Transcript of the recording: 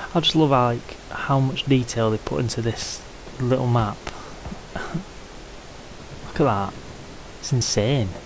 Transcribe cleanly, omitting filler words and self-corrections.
I just love how much detail they put into this little map. Look at that. It's insane.